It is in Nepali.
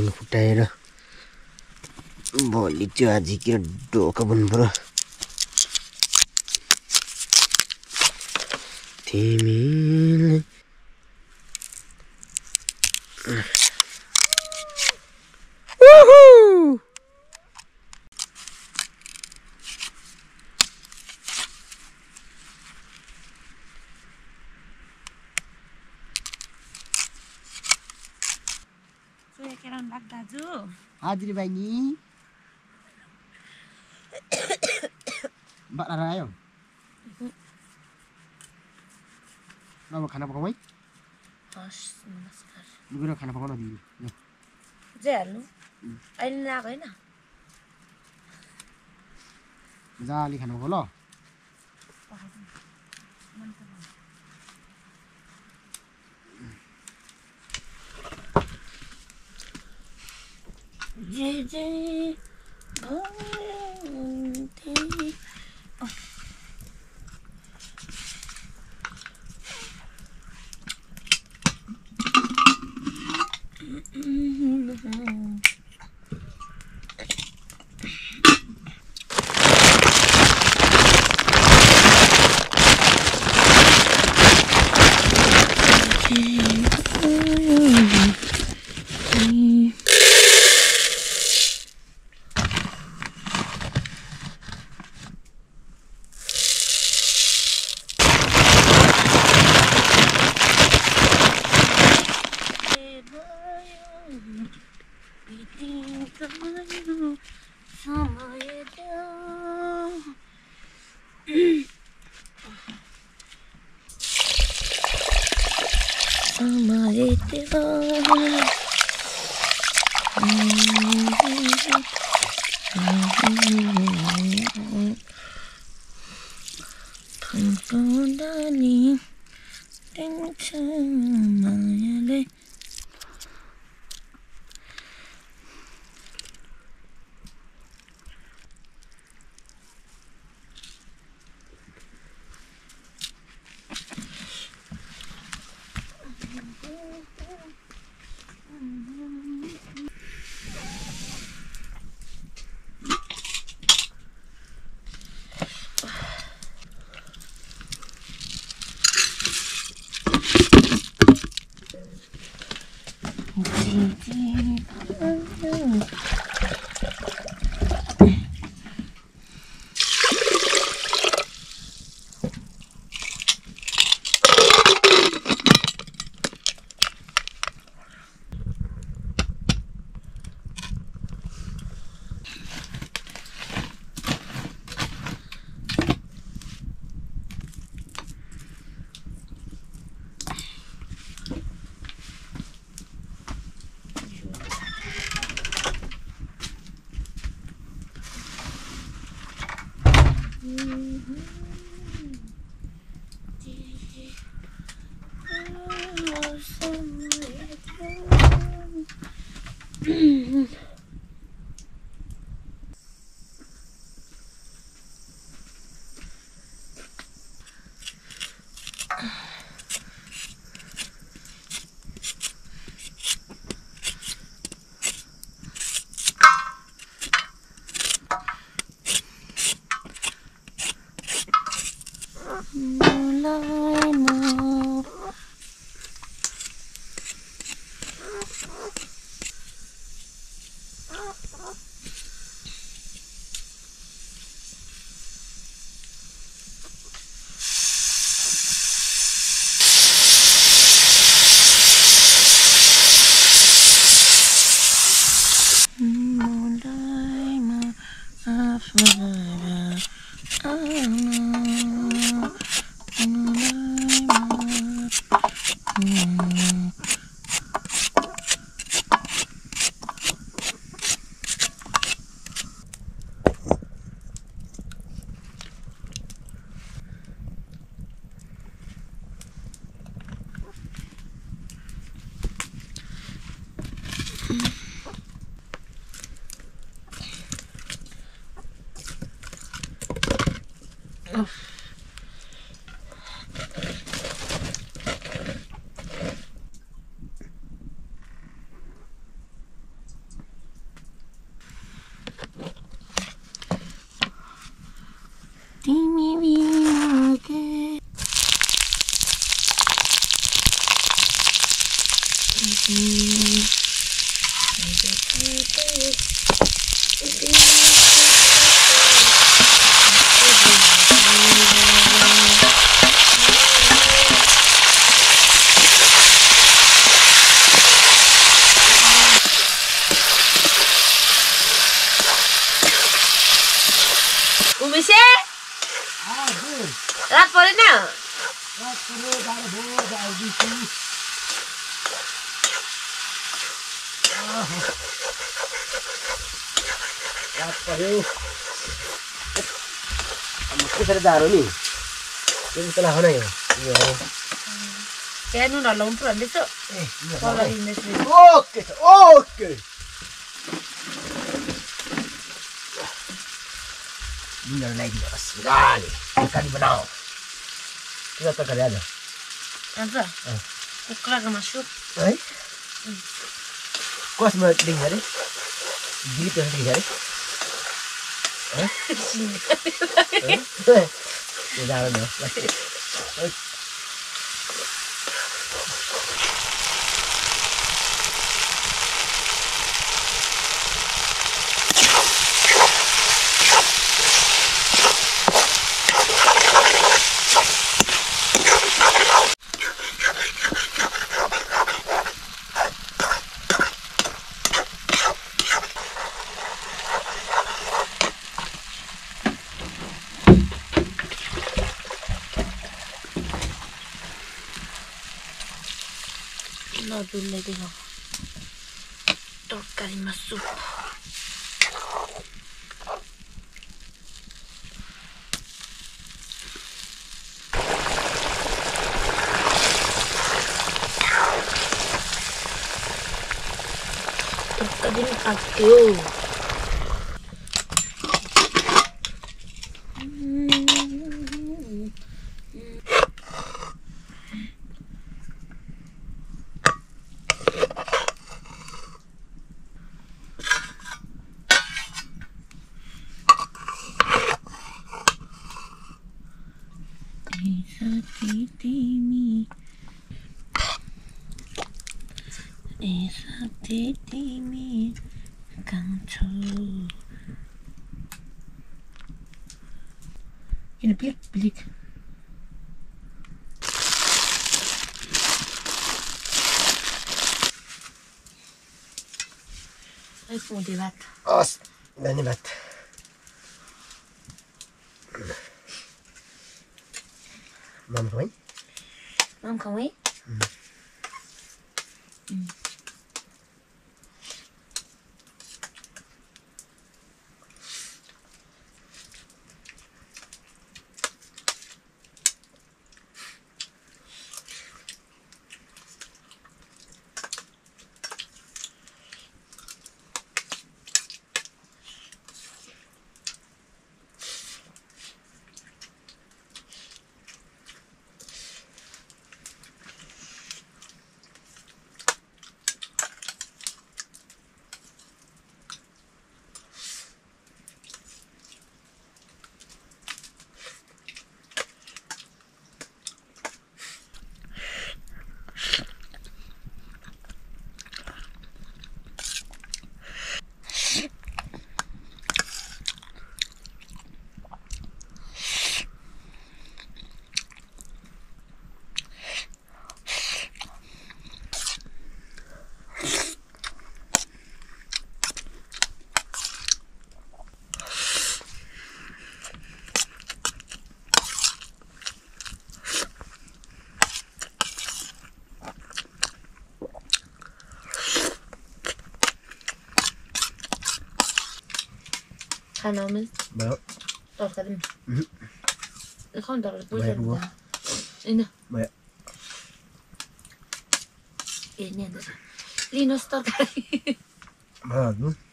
ढ्याङ फुटाएर भोलि त्यो आजी के ढोका बन्नु पर्यो तिमीले हाजिरी बहिनी बाह्र आयो अब खाना पकाऊ है हस् नमस्कार लुगेर खाना पकाउन दिनु जे हाल्नु अहिले नआएको हैन जाली खाना पकाऊ ल जे जे भन्थे UMESH रात परेन कसरी जानु नि त्यो तला हो न यो त्यहाँ नुन हल्लाउनु पर्यो भन्दैछ ओके ओके नुन लगाइदिनु बस गाली तरकारी बनाऊ के तरकारी आज अन्त कुखुराको मासु है कसमा दिन्छ अरे गीत दिन्छ अरे जाडो न नदुल्ले दिनु तरकारीमा सुप तरकारी खायो किन पिलिक पिलिक आइपुग्यो भात हस् धन्यवाद मम खाऊ है मम खाऊ है खाना में भयो तरकारी खाउँ तर भयो होइन भयो हेर्ने अन्त लिनुहोस् तरकारी भयो